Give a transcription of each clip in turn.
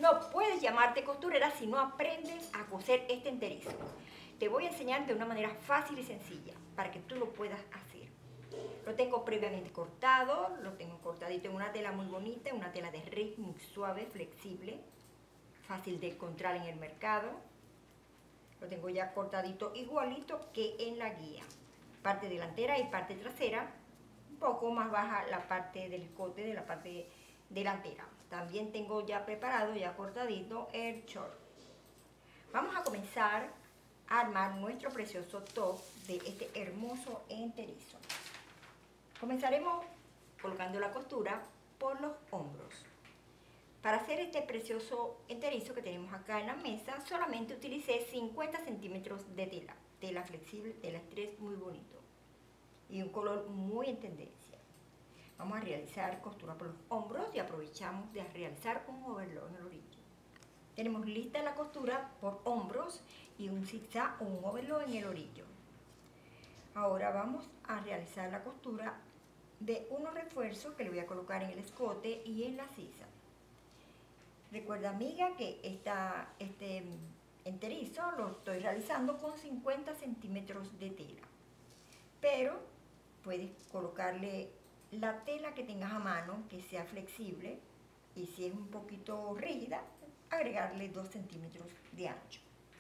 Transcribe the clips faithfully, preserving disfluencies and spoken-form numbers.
No puedes llamarte costurera si no aprendes a coser este enterizo. Te voy a enseñar de una manera fácil y sencilla para que tú lo puedas hacer. Lo tengo previamente cortado, lo tengo cortadito en una tela muy bonita, una tela de res muy suave, flexible, fácil de encontrar en el mercado. Lo tengo ya cortadito igualito que en la guía. Parte delantera y parte trasera, un poco más baja la parte del escote de la parte delantera. También tengo ya preparado, ya cortadito el short. Vamos a comenzar a armar nuestro precioso top de este hermoso enterizo. Comenzaremos colocando la costura por los hombros. Para hacer este precioso enterizo que tenemos acá en la mesa, solamente utilicé cincuenta centímetros de tela. Tela flexible, tela estrés muy bonito. Y un color muy en tendencia. Vamos a realizar costura por los hombros y aprovechamos de realizar un overlock en el orillo. Tenemos lista la costura por hombros y un zigzag o un overlock en el orillo. Ahora vamos a realizar la costura de unos refuerzos que le voy a colocar en el escote y en la sisa. Recuerda, amiga, que esta, este enterizo lo estoy realizando con cincuenta centímetros de tela, pero puedes colocarle la tela que tengas a mano, que sea flexible, y si es un poquito rígida, agregarle dos centímetros de ancho.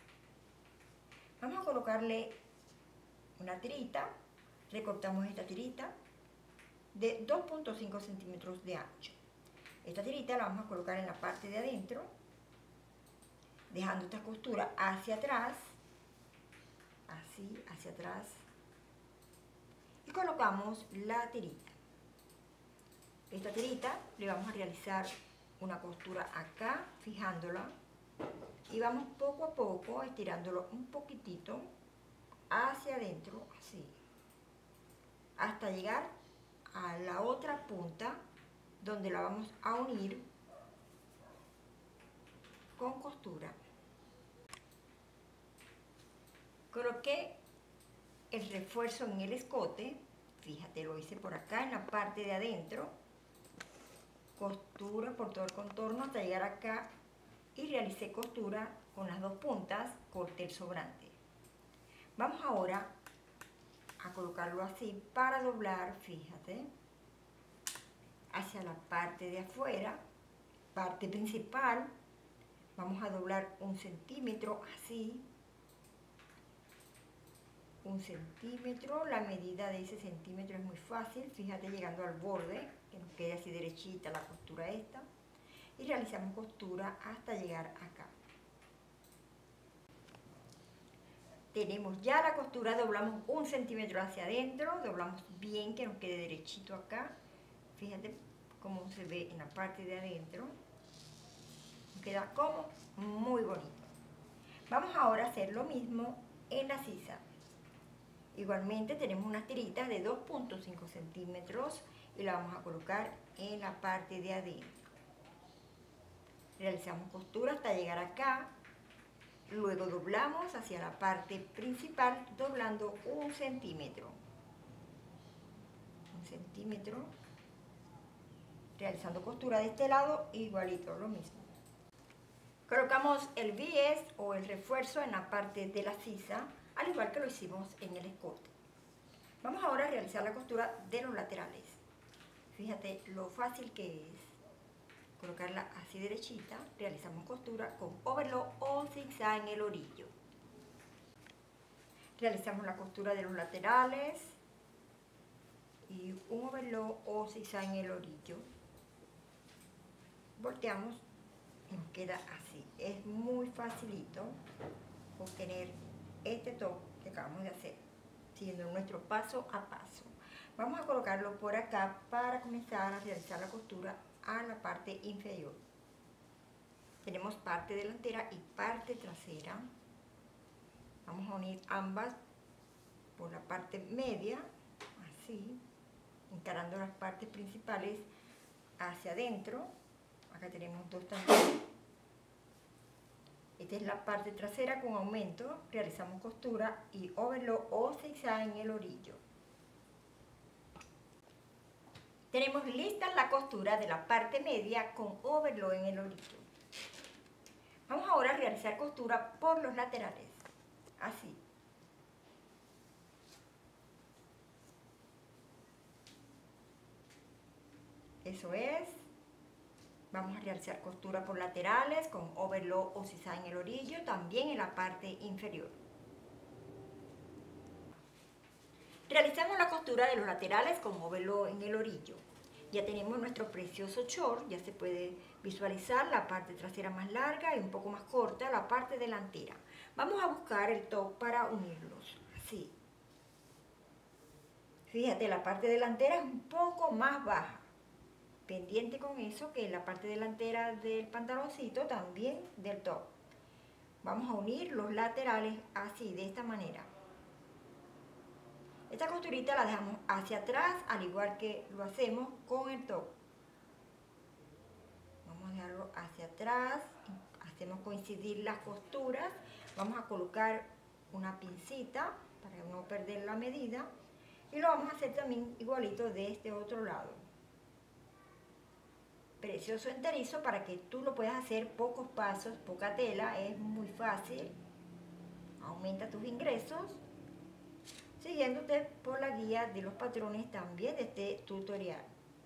Vamos a colocarle una tirita, recortamos esta tirita de dos punto cinco centímetros de ancho. Esta tirita la vamos a colocar en la parte de adentro, dejando esta costura hacia atrás, así, hacia atrás, y colocamos la tirita. Esta tirita le vamos a realizar una costura acá, fijándola, y vamos poco a poco estirándolo un poquitito hacia adentro, así, hasta llegar a la otra punta, donde la vamos a unir con costura. Coloqué el refuerzo en el escote, fíjate, lo hice por acá en la parte de adentro, costura por todo el contorno hasta llegar acá y realicé costura con las dos puntas, corté el sobrante. Vamos ahora a colocarlo así para doblar, fíjate, hacia la parte de afuera, parte principal. Vamos a doblar un centímetro así, un centímetro, la medida de ese centímetro es muy fácil, fíjate, llegando al borde, que nos quede así derechita la costura esta, y realizamos costura hasta llegar acá. Tenemos ya la costura, doblamos un centímetro hacia adentro, doblamos bien que nos quede derechito acá, fíjate cómo se ve en la parte de adentro, queda como muy bonito. Vamos ahora a hacer lo mismo en la sisa. Igualmente tenemos unas tiritas de dos punto cinco centímetros y la vamos a colocar en la parte de adentro. Realizamos costura hasta llegar acá, luego doblamos hacia la parte principal doblando un centímetro. Un centímetro. Realizando costura de este lado, igualito, lo mismo. Colocamos el bies o el refuerzo en la parte de la sisa, al igual que lo hicimos en el escote. Vamos ahora a realizar la costura de los laterales. Fíjate lo fácil que es colocarla así derechita. Realizamos costura con overlock o zigzag en el orillo. Realizamos la costura de los laterales y un overlock o zigzag en el orillo. Volteamos y nos queda así. Es muy facilito obtener este top que acabamos de hacer, siguiendo nuestro paso a paso. Vamos a colocarlo por acá para comenzar a realizar la costura a la parte inferior. Tenemos parte delantera y parte trasera. Vamos a unir ambas por la parte media, así, encarando las partes principales hacia adentro. Acá tenemos dos también. Esta es la parte trasera con aumento. Realizamos costura y overlock o zigzag en el orillo. Tenemos lista la costura de la parte media con overlock en el orillo. Vamos ahora a realizar costura por los laterales, así. Eso es. Vamos a realizar costura por laterales con overlock o sisal en el orillo, también en la parte inferior. Realizamos la costura de los laterales con overlock en el orillo. Ya tenemos nuestro precioso short, ya se puede visualizar la parte trasera más larga y un poco más corta la parte delantera. Vamos a buscar el top para unirlos, así. Fíjate, la parte delantera es un poco más baja. Pendiente con eso que la parte delantera del pantaloncito también del top. Vamos a unir los laterales así, de esta manera. Esta costurita la dejamos hacia atrás, al igual que lo hacemos con el top. Vamos a dejarlo hacia atrás, hacemos coincidir las costuras. Vamos a colocar una pincita para no perder la medida. Y lo vamos a hacer también igualito de este otro lado. Precioso enterizo para que tú lo puedas hacer pocos pasos, poca tela, es muy fácil. Aumenta tus ingresos siguiéndote por la guía de los patrones también de este tutorial.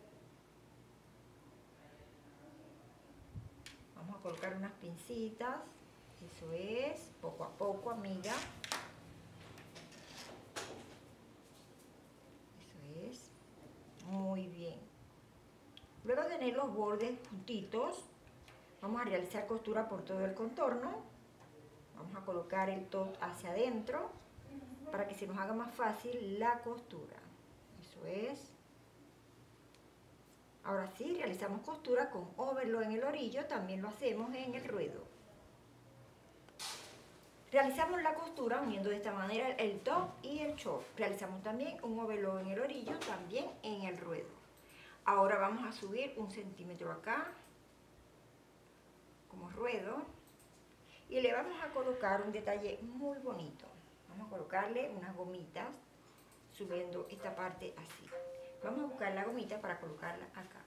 Vamos a colocar unas pincitas, eso es, poco a poco, amiga. Eso es, muy bien. Luego de tener los bordes juntitos, vamos a realizar costura por todo el contorno. Vamos a colocar el top hacia adentro para que se nos haga más fácil la costura. Eso es. Ahora sí, realizamos costura con overlock en el orillo, también lo hacemos en el ruedo. Realizamos la costura uniendo de esta manera el top y el short. Realizamos también un overlock en el orillo, también en el ruedo. Ahora vamos a subir un centímetro acá, como ruedo, y le vamos a colocar un detalle muy bonito. Vamos a colocarle unas gomitas, subiendo esta parte así. Vamos a buscar la gomita para colocarla acá.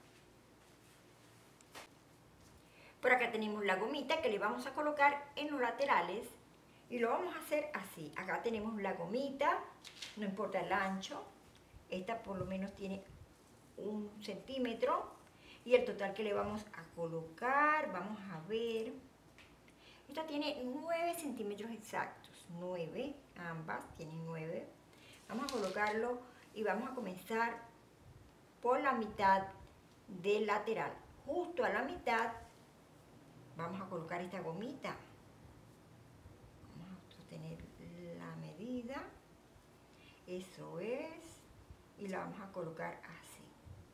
Por acá tenemos la gomita que le vamos a colocar en los laterales y lo vamos a hacer así. Acá tenemos la gomita, no importa el ancho, esta por lo menos tiene un centímetro y el total que le vamos a colocar, vamos a ver, esta tiene nueve centímetros exactos, nueve, ambas tienen nueve. Vamos a colocarlo y vamos a comenzar por la mitad del lateral. Justo a la mitad vamos a colocar esta gomita. Vamos a sostener la medida. Eso es. Y la vamos a colocar así.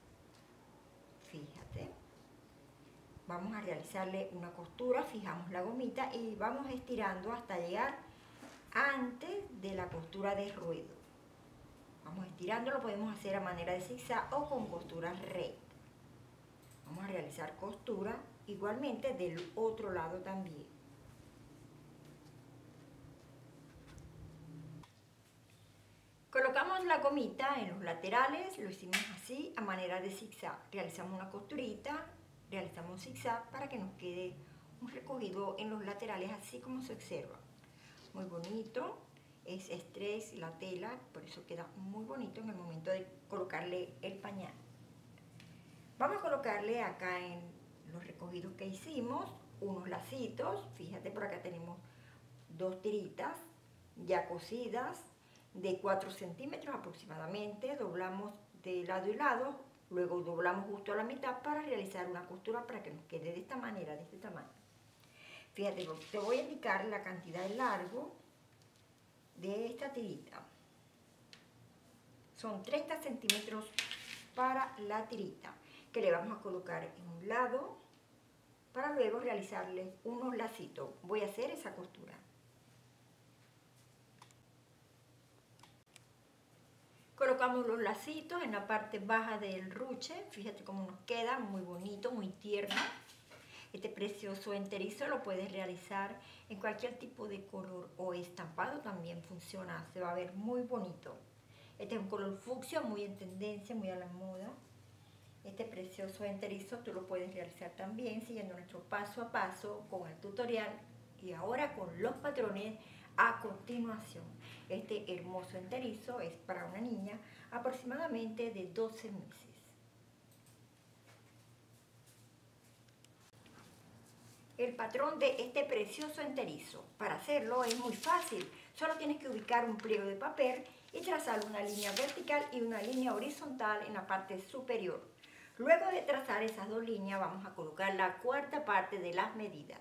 Fíjate. Vamos a realizarle una costura, fijamos la gomita y vamos estirando hasta llegar antes de la costura de ruedo. Vamos estirando, lo podemos hacer a manera de zigzag o con costura recta. Vamos a realizar costura igualmente del otro lado también. Colocamos la gomita en los laterales, lo hicimos así a manera de zigzag. Realizamos una costurita, realizamos un zigzag para que nos quede un recogido en los laterales así como se observa. Muy bonito, es estrés la tela, por eso queda muy bonito en el momento de colocarle el pañal. Vamos a colocarle acá en los recogidos que hicimos unos lacitos. Fíjate, por acá tenemos dos tiritas ya cosidas de cuatro centímetros aproximadamente. Doblamos de lado y lado, luego doblamos justo a la mitad para realizar una costura para que nos quede de esta manera, de este tamaño. Fíjate, te voy a indicar la cantidad de largo de esta tirita. Son treinta centímetros para la tirita, que le vamos a colocar en un lado para luego realizarle unos lacitos. Voy a hacer esa costura. Colocamos los lacitos en la parte baja del ruche. Fíjate cómo nos queda, muy bonito, muy tierno. Este precioso enterizo lo puedes realizar en cualquier tipo de color o estampado, también funciona, se va a ver muy bonito. Este es un color fucsia, muy en tendencia, muy a la moda. Este precioso enterizo tú lo puedes realizar también siguiendo nuestro paso a paso con el tutorial y ahora con los patrones a continuación. Este hermoso enterizo es para una niña aproximadamente de doce meses. El patrón de este precioso enterizo. Para hacerlo es muy fácil, solo tienes que ubicar un pliego de papel y trazar una línea vertical y una línea horizontal en la parte superior. Luego de trazar esas dos líneas vamos a colocar la cuarta parte de las medidas.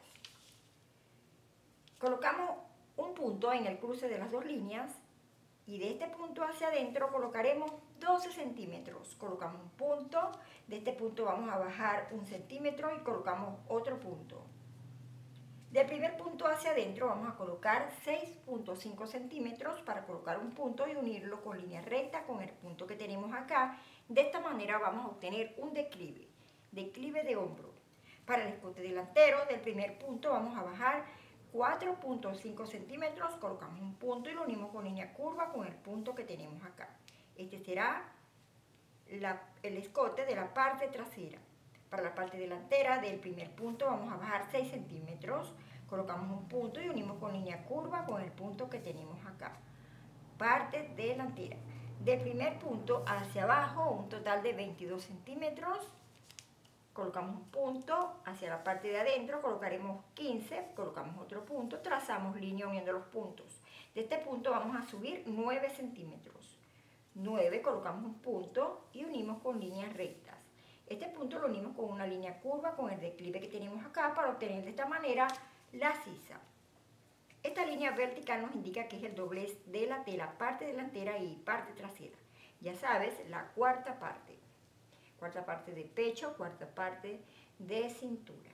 Colocamos un punto en el cruce de las dos líneas y de este punto hacia adentro colocaremos doce centímetros. Colocamos un punto, de este punto vamos a bajar un centímetro y colocamos otro punto. Del primer punto hacia adentro vamos a colocar seis punto cinco centímetros para colocar un punto y unirlo con línea recta con el punto que tenemos acá. De esta manera vamos a obtener un declive, declive de hombro. Para el escote delantero del primer punto vamos a bajar cuatro punto cinco centímetros, colocamos un punto y lo unimos con línea curva con el punto que tenemos acá. Este será la, el escote de la parte trasera. Para la parte delantera del primer punto vamos a bajar seis centímetros, colocamos un punto y unimos con línea curva con el punto que tenemos acá. Parte delantera. Del primer punto hacia abajo un total de veintidós centímetros, colocamos un punto, hacia la parte de adentro colocaremos quince, colocamos otro punto, trazamos línea uniendo los puntos. De este punto vamos a subir nueve centímetros. nueve, colocamos un punto y unimos con líneas rectas. Este punto lo unimos con una línea curva con el declive que tenemos acá para obtener de esta manera la sisa. Esta línea vertical nos indica que es el doblez de la tela, parte delantera y parte trasera. Ya sabes, la cuarta parte. Cuarta parte de pecho, cuarta parte de cintura.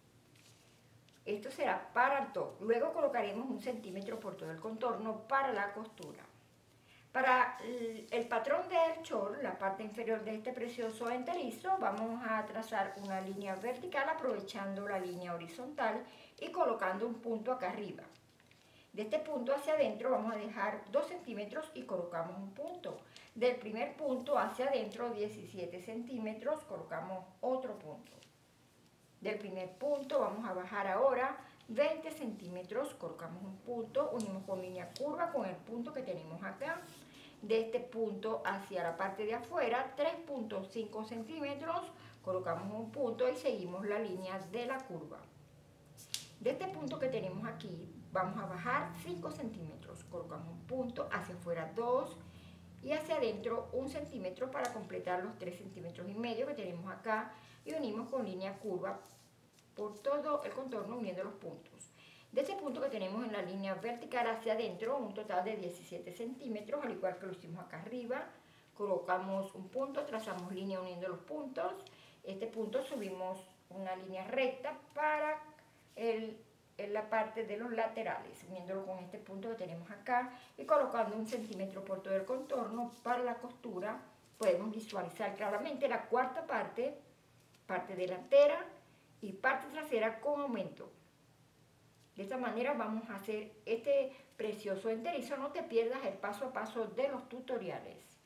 Esto será para el top. Luego colocaremos un centímetro por todo el contorno para la costura. Para el patrón del short, la parte inferior de este precioso enterizo, vamos a trazar una línea vertical aprovechando la línea horizontal y colocando un punto acá arriba. De este punto hacia adentro vamos a dejar dos centímetros y colocamos un punto. Del primer punto hacia adentro diecisiete centímetros, colocamos otro punto. Del primer punto vamos a bajar ahora veinte centímetros, colocamos un punto, unimos con línea curva con el punto que tenemos acá. De este punto hacia la parte de afuera, tres punto cinco centímetros, colocamos un punto y seguimos la línea de la curva. De este punto que tenemos aquí, vamos a bajar cinco centímetros, colocamos un punto, hacia afuera dos y hacia adentro un centímetro para completar los tres centímetros y medio que tenemos acá y unimos con línea curva por todo el contorno uniendo los puntos. De este punto que tenemos en la línea vertical hacia adentro, un total de diecisiete centímetros, al igual que lo hicimos acá arriba, colocamos un punto, trazamos línea uniendo los puntos. Este punto subimos una línea recta para el, en la parte de los laterales, uniéndolo con este punto que tenemos acá y colocando un centímetro por todo el contorno para la costura. Podemos visualizar claramente la cuarta parte, parte delantera y parte trasera con aumento. De esta manera vamos a hacer este precioso enterizo. No te pierdas el paso a paso de los tutoriales.